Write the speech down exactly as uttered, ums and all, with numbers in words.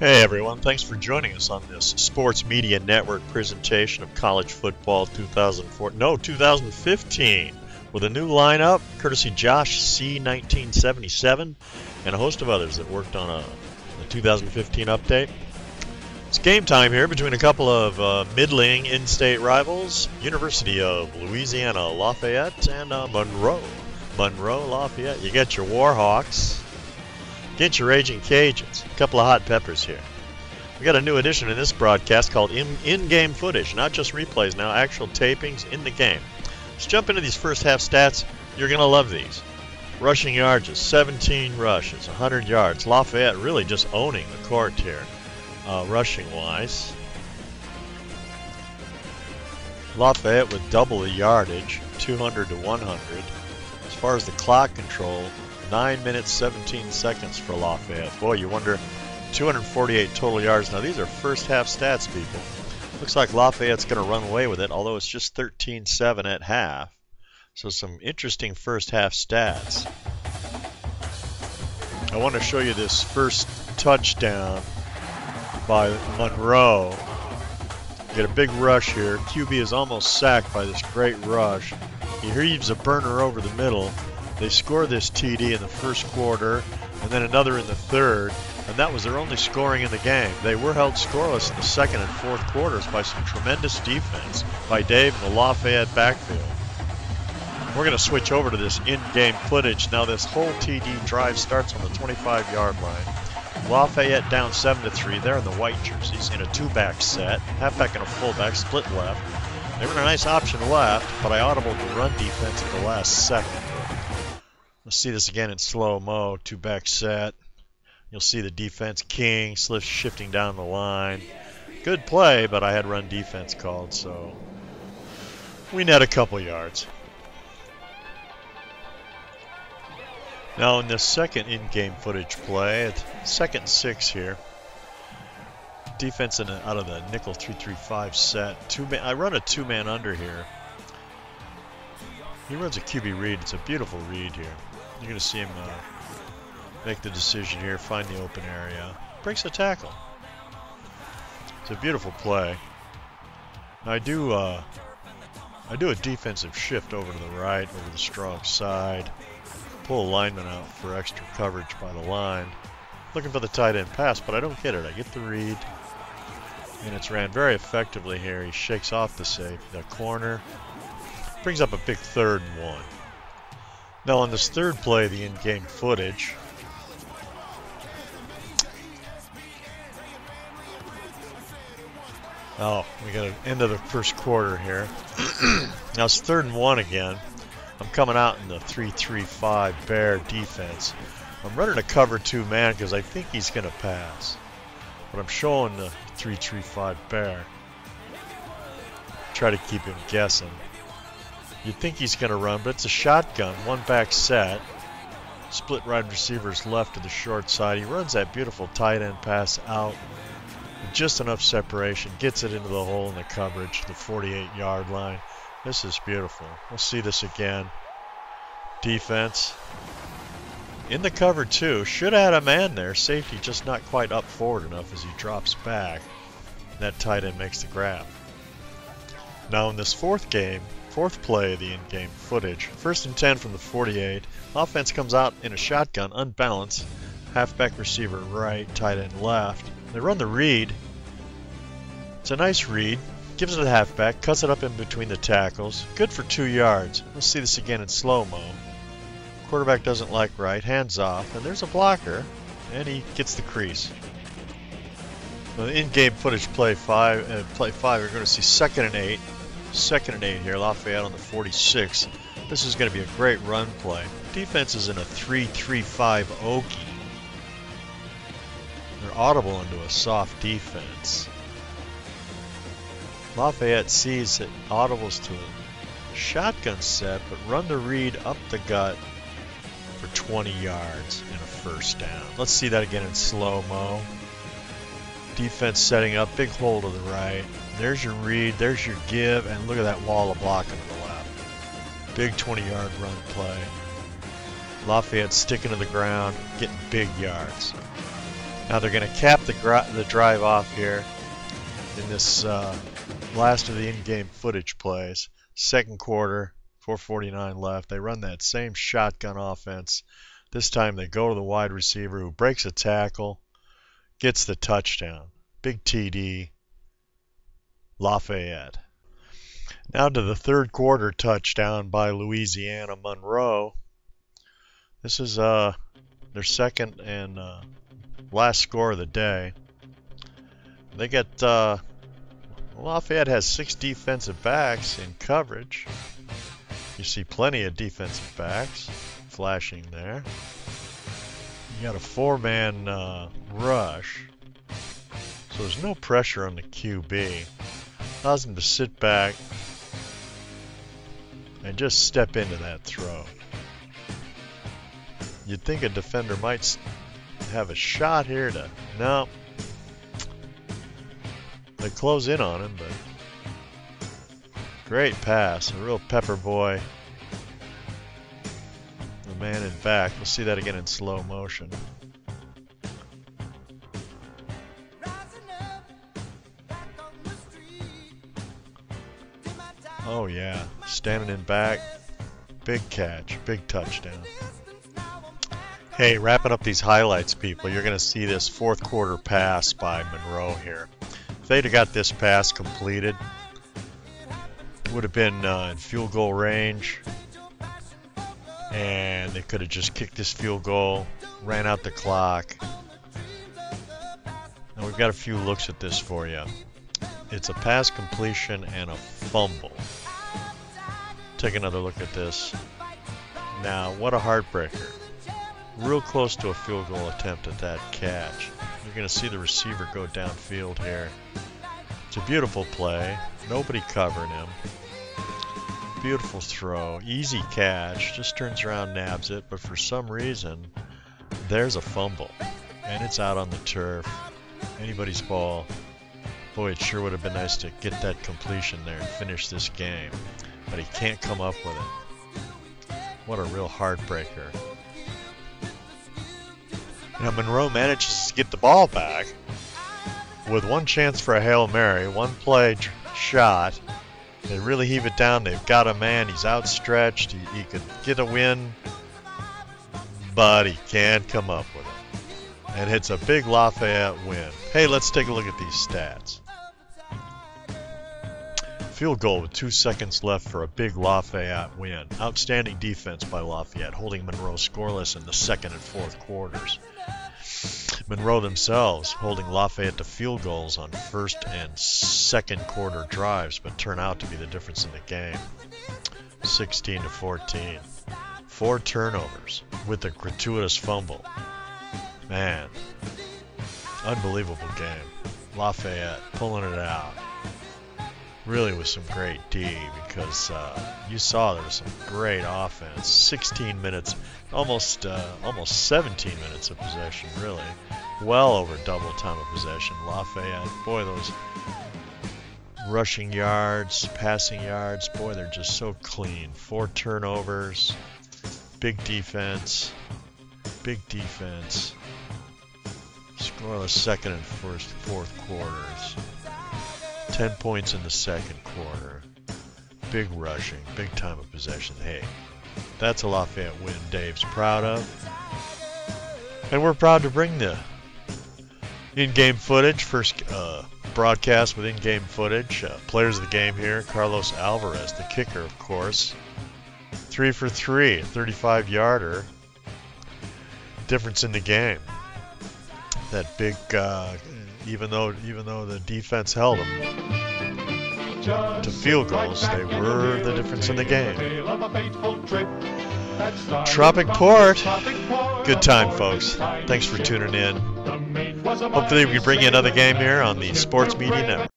Hey everyone, thanks for joining us on this Sports Media Network presentation of college football two thousand four, no, two thousand fifteen, with a new lineup, courtesy Josh C. nineteen seventy-seven, and a host of others that worked on a, the two thousand fifteen update. It's game time here between a couple of uh, middling in-state rivals, University of Louisiana, Lafayette, and uh, Monroe. Monroe, Lafayette. You get your Warhawks. Get your Raging Cajuns. A couple of hot peppers here. We got a new addition in this broadcast called in- in-game footage. Not just replays now, actual tapings in the game. Let's jump into these first half stats. You're going to love these. Rushing yards is seventeen rushes, one hundred yards. Lafayette really just owning the court here, uh, rushing-wise. Lafayette with double the yardage, two hundred to one hundred. As far as the clock control, nine minutes, seventeen seconds for Lafayette. Boy, you wonder, two hundred forty-eight total yards. Now, these are first half stats, people. Looks like Lafayette's going to run away with it, although it's just thirteen seven at half. So some interesting first half stats. I want to show you this first touchdown by Monroe. Get a big rush here. Q B is almost sacked by this great rush. He heaves a burner over the middle. They score this T D in the first quarter, and then another in the third, and that was their only scoring in the game. They were held scoreless in the second and fourth quarters by some tremendous defense by Dave in the Lafayette backfield. We're going to switch over to this in-game footage. Now this whole T D drive starts on the twenty-five yard line. Lafayette down seven to three. They're in the white jerseys in a two-back set. Halfback and a fullback, split left. They run a nice option left, but I audibled the run defense at the last second. Let's see this again in slow-mo, two-back set. You'll see the defense king, Sliff shifting down the line. Good play, but I had run defense called, so we net a couple yards. Now in the second in-game footage play, it's second and six here. Defense in a, out of the nickel three three five set. Two man, I run a two-man under here. He runs a Q B read. It's a beautiful read here. You're going to see him uh, make the decision here, find the open area. Breaks a tackle. It's a beautiful play. Now I do, uh, I do a defensive shift over to the right, over the strong side. Pull a lineman out for extra coverage by the line. Looking for the tight end pass, but I don't get it. I get the read. And it's ran very effectively here. He shakes off the safe, the corner. Brings up a big third and one. Now on this third play, the in-game footage. Oh, we got an end of the first quarter here. Now it's third and one again. I'm coming out in the three three five Bear defense. I'm running a cover two man because I think he's going to pass. But I'm showing the three three five Bear. Try to keep him guessing. You'd think he's going to run, but it's a shotgun, one back set. Split wide receivers left to the short side. He runs that beautiful tight end pass out. With just enough separation. Gets it into the hole in the coverage, the forty-eight yard line. This is beautiful. We'll see this again. Defense. In the cover two. Should have had a man there. Safety just not quite up forward enough as he drops back. That tight end makes the grab. Now in this fourth game, fourth play of the in-game footage, first and ten from the forty-eight. Offense comes out in a shotgun, unbalanced. Halfback receiver right, tight end left. They run the read. It's a nice read. Gives it to the halfback, cuts it up in between the tackles. Good for two yards. Let's see this again in slow-mo. Quarterback doesn't like right, hands off, and there's a blocker, and he gets the crease. So the in-game footage play five, uh, play five, we're going to see second and eight. Second and eight here, Lafayette on the forty-six. This is going to be a great run play. Defense is in a three three five Okie. They're audible into a soft defense. Lafayette sees that audibles to a shotgun set, but run the read up the gut for twenty yards and a first down. Let's see that again in slow-mo. Defense setting up, big hole to the right. There's your read, there's your give, and look at that wall of blocking to the left. Big twenty yard run play. Lafayette sticking to the ground, getting big yards. Now they're going to cap the, the drive off here in this uh, last of the in-game footage plays. Second quarter, four forty-nine left. They run that same shotgun offense. This time they go to the wide receiver who breaks a tackle, gets the touchdown. Big T D, Lafayette. Now to the third quarter touchdown by Louisiana, Monroe. This is uh, their second and uh, last score of the day. They get, uh, Lafayette has six defensive backs in coverage. You see plenty of defensive backs flashing there. You got a four-man uh, rush. So there's no pressure on the Q B. Allows him to sit back and just step into that throw. You'd think a defender might have a shot here to... No. They close in on him, but... Great pass. A real pepper boy. The man in back. We'll see that again in slow motion. Oh yeah, standing in back, big catch, big touchdown. Hey, wrapping up these highlights, people, you're going to see this fourth quarter pass by Monroe here. If they'd have got this pass completed, it would have been uh, in field goal range, and they could have just kicked this field goal, ran out the clock. And we've got a few looks at this for you. It's a pass completion and a fumble. Take another look at this. Now, what a heartbreaker. Real close to a field goal attempt at that catch. You're going to see the receiver go downfield here. It's a beautiful play. Nobody covering him. Beautiful throw. Easy catch. Just turns around, nabs it. But for some reason, there's a fumble. And it's out on the turf. Anybody's ball. Boy, it sure would have been nice to get that completion there and finish this game. But he can't come up with it. What a real heartbreaker. Now Monroe manages to get the ball back with one chance for a Hail Mary, one play shot. They really heave it down. They've got a man. He's outstretched. He, he could get a win, but he can't come up with it. And it's a big Lafayette win. Hey, let's take a look at these stats. Field goal with two seconds left for a big Lafayette win. Outstanding defense by Lafayette, holding Monroe scoreless in the second and fourth quarters. Monroe themselves holding Lafayette to field goals on first and second quarter drives, but turn out to be the difference in the game. sixteen to fourteen. Four turnovers with a gratuitous fumble. Man, unbelievable game. Lafayette pulling it out. Really with some great D, because uh, you saw there was some great offense. sixteen minutes, almost uh, almost seventeen minutes of possession, really. Well over double time of possession. Lafayette, boy, those rushing yards, passing yards, boy, they're just so clean. Four turnovers, big defense, big defense. Scoreless second and first, fourth quarters. Ten points in the second quarter. Big rushing, big time of possession. Hey, that's a Lafayette win Dave's proud of. And we're proud to bring the in-game footage. First uh, broadcast with in-game footage. Uh, players of the game here. Carlos Alvarez, the kicker, of course. Three for three, thirty-five yarder. Difference in the game. That big... Uh, Even though, even though the defense held them to field goals, they were the difference in the game. Tropic Port. Good time, folks. Thanks for tuning in. Hopefully we can bring you another game here on the Sports Media Network.